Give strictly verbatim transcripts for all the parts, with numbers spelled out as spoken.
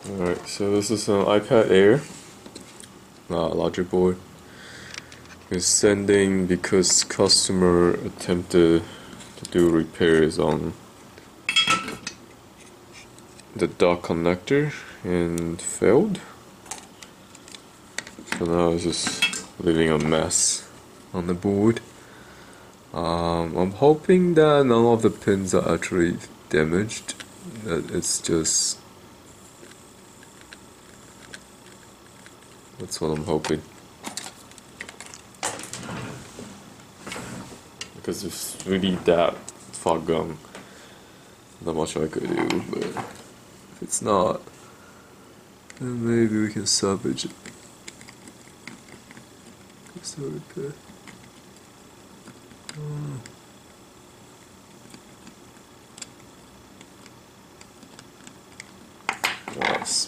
Alright, so this is an iPad Air uh, logic board. It's sending because customer attempted to do repairs on the dock connector and failed. So now it's just leaving a mess on the board. Um, I'm hoping that none of the pins are actually damaged. That it's just that's what I'm hoping. Because it's really that far gone. Not much I could do, but if it's not, then maybe we can salvage it. Just a repair. Oh. Nice.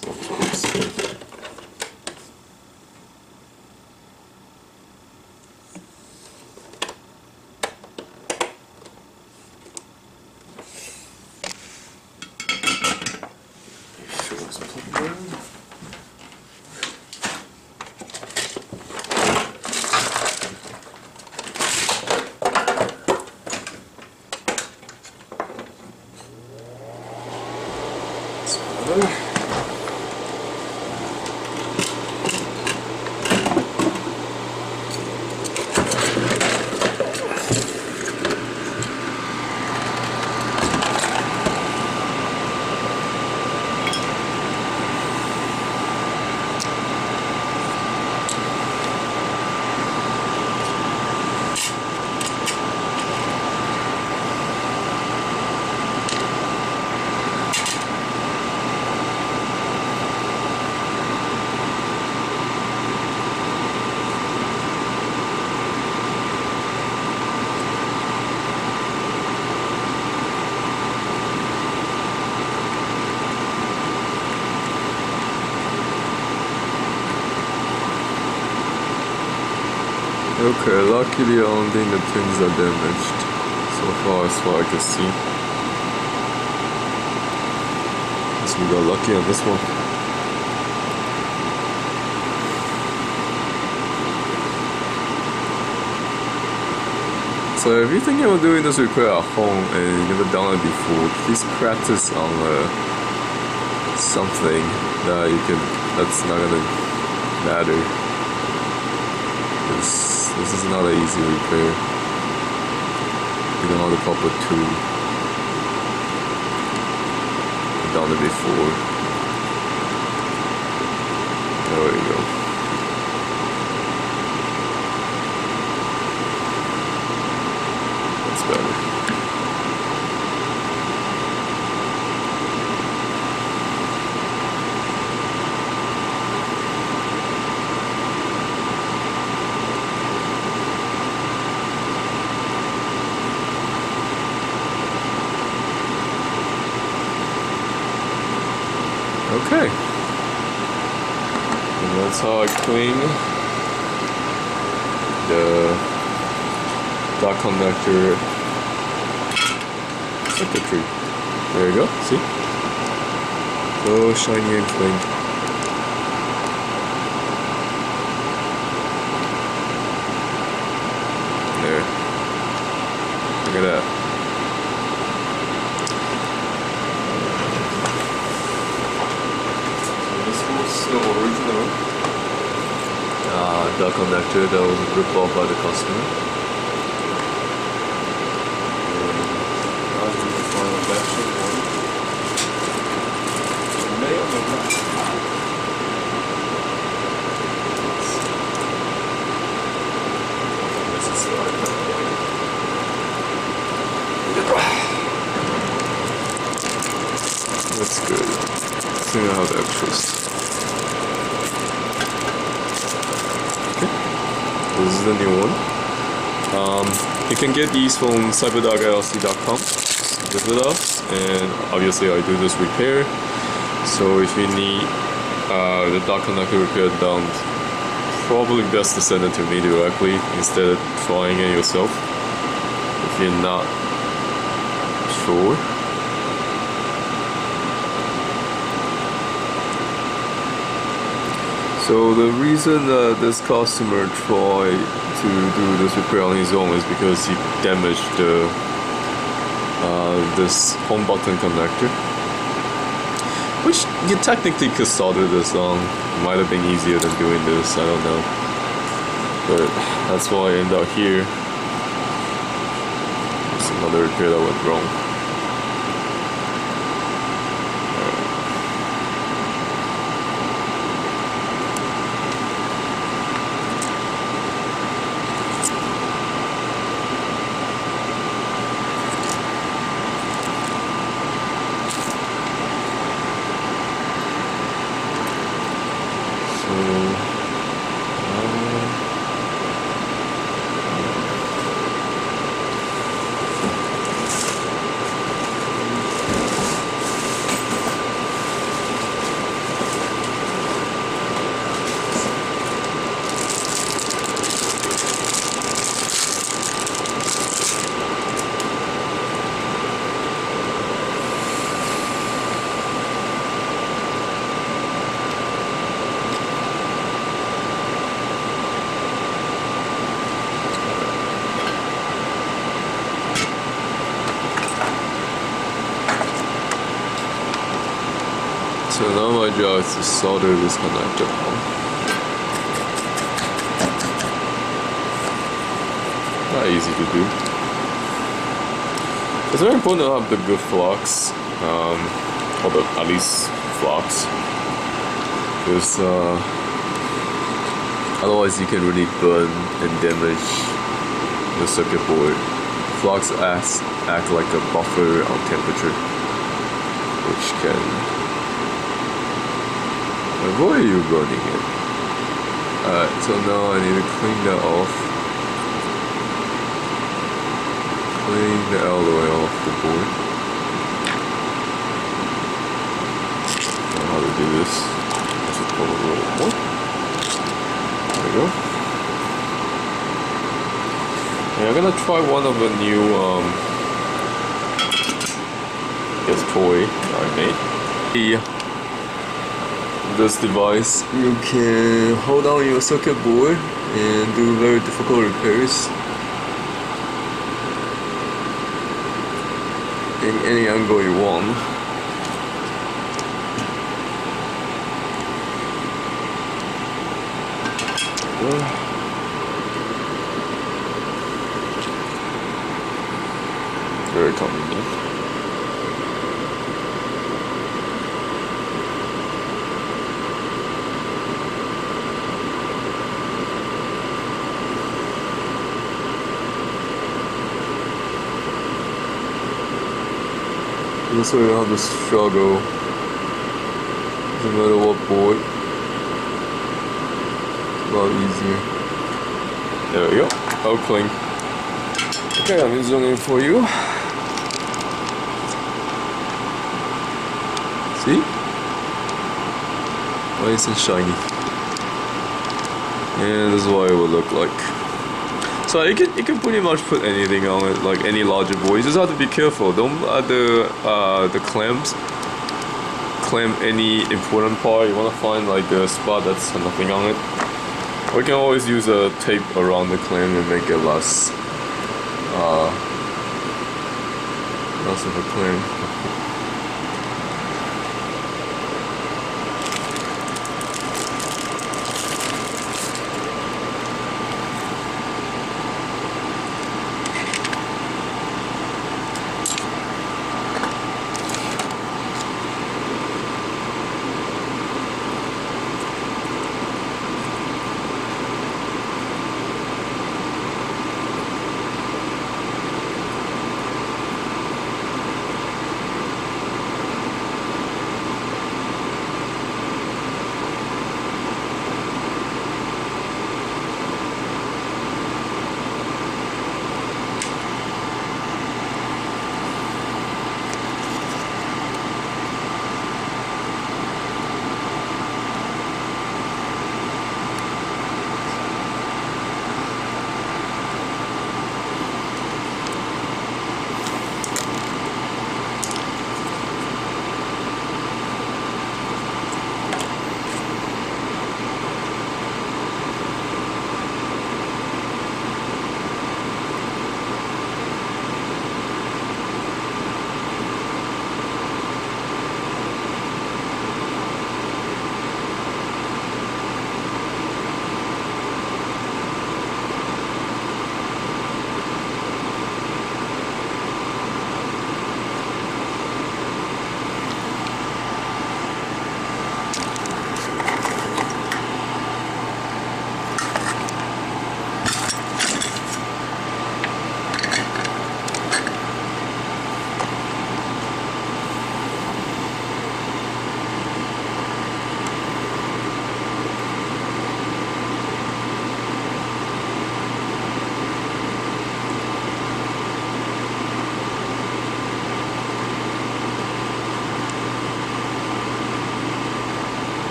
Okay, luckily I don't think the pins are damaged, so far as far I can see. Guess we got lucky on this one. So if you're thinking of doing this repair at home and you've never done it before, please practice on uh, something that you can, that's not gonna matter. This, this is not an easy repair. You don't have the proper tool. I've done it before. There we go. That's better. Okay, and that's how I clean the dock connector circuitry. There you go, see? So shiny and clean. There. Look at that. The original uh, dock connector that was ripped off by the customer. And now we can find a batch of one. It may or may not. This is the iPad. That's good. Let's see how the extras. This is the new one. Um, you can get these from CyberDoc L C dot com. Visit us, and obviously I do this repair. So if you need uh, the dock connector repair done, probably best to send it to me directly instead of trying it yourself. If you're not sure. So the reason that this customer tried to do this repair on his own is because he damaged the uh, this home button connector, which you technically could solder this on. It might have been easier than doing this, I don't know, but that's why I ended up here. It's another repair that went wrong. So now my job is to solder this connector on. Not easy to do. It's very important to have the good flux, um, or the, at least flux, because uh, otherwise you can really burn and damage the circuit board. Flux acts, act like a buffer on temperature, which can avoid you burning it. Alright, so now I need to clean that off. Clean the alloy off the board. I know how to do this. I should pull a little more. There we go. And I'm gonna try one of the new um I guess toy I made. Yeah. This device, you can hold on your circuit board and do very difficult repairs in any angle you want. Very convenient. This way you don't have to struggle, no matter what board. A lot easier. There we go. All clean. Okay, let me zoom in for you. See? Nice and shiny. And this is what it would look like. So you can you can pretty much put anything on it, like any larger board. You just have to be careful. Don't add the uh, the clamps clamp any important part. You want to find like a spot that's nothing on it. Or you can always use a tape around the clamp and make it less uh, less of a clamp.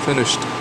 finished.